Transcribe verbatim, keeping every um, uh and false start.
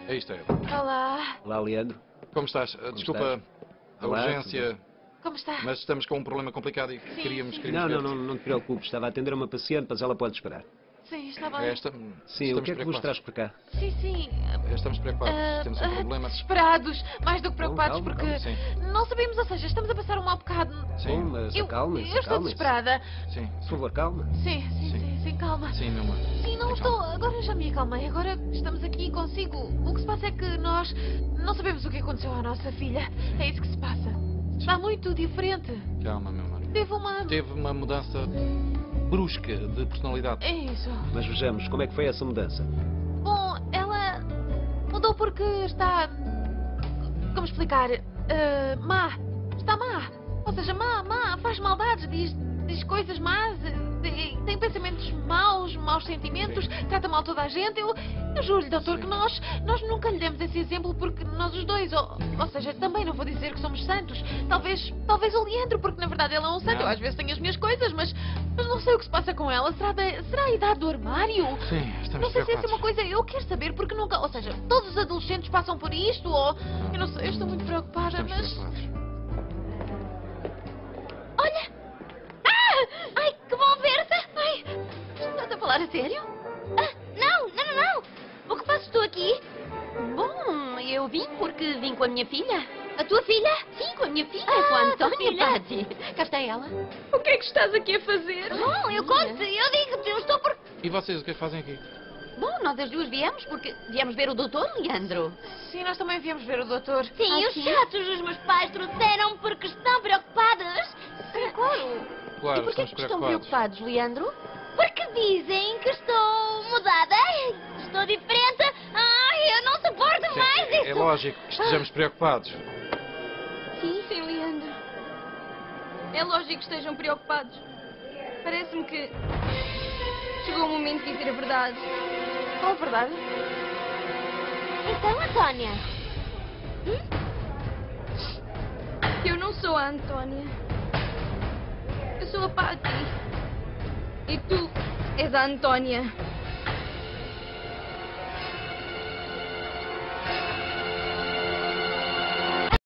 Aí está ele. Olá. Olá, Leandro. Como estás? Uh, Desculpa estás? a Olá, urgência, Como está? mas estamos com um problema complicado e Sim, queríamos... sim. queríamos Não, não, ver-te. não, não te preocupes. Estava a atender uma paciente, mas ela pode esperar. Sim, está bem. É esta? Sim, estamos o que é que vos traz preocupados. para cá? Sim, sim. Estamos preocupados. Ah, Temos um ah, problema. Desesperados. Mais do que preocupados calma, porque... calma, sim. Não sabemos, ou seja, estamos a passar um mau bocado. Sim, Bom, mas Eu, acalmem-se, eu estou acalmem-se. desesperada. sim, Por favor, calma. Sim, sim, Sim. sim, sim, calma. sim, meu amor. Sim, não Sim, estou. calma. Agora já me acalmei. Agora estamos aqui consigo. O que se passa é que nós não sabemos o que aconteceu à nossa filha. É isso que se passa. Está muito diferente. Calma, meu amor. Teve uma. Teve uma mudança brusca de personalidade. É isso. Mas vejamos, como é que foi essa mudança? Bom, ela mudou porque está. Como explicar? Eh, má. Está má. Ou seja, má, má. Faz maldades, diz, diz coisas más, eh, tem pensamentos maus, maus sentimentos, trata mal toda a gente. Eu, eu juro-lhe, doutor, Sim. que nós, nós nunca lhe demos esse exemplo porque nós os dois, ou, ou seja, também não vou dizer que somos santos. Talvez, talvez o Leandro, porque na verdade ele é um santo. Não. Eu às vezes tenho as minhas coisas, mas, mas não sei o que se passa com ela. Será, da- será a idade do armário? Sim, estamos Não sei se essa é preocupados. uma coisa, eu quero saber porque nunca, ou seja, todos os adolescentes passam por isto, ou eu não sei, eu estou muito preocupada, Estamos mas... preocupados. Olha! Ah! Ai, que bom ver-te! Ai, estás a falar a sério? Ah, não, não, não, não. O que fazes tu aqui? Bom, eu vim porque vim com a minha filha. A tua filha? Sim, com a minha filha, Ah, com a tua Antônia, filha. Patti. Cá está ela. O que é que estás aqui a fazer? Bom, eu conto, eu digo-te, eu estou por... E vocês, o que é que fazem aqui? Bom, nós as duas viemos porque viemos ver o doutor, Leandro. Sim, nós também viemos ver o doutor. Sim, Ai, os chatos dos meus pais trouxeram porque estão preocupados. Sim, claro. Claro, E porquê estamos que estão preocupados. preocupados, Leandro? Porque dizem que estou mudada, estou diferente. Ai, eu não suporto Sim, mais é, isso. é lógico que estejamos preocupados. Sim, sim, Leandro. É lógico que estejam preocupados. Parece-me que chegou o momento de dizer a verdade. Qual a verdade? Então, Antônia? Eu não sou a Antônia. Eu sou a Patty. E tu és a Antônia.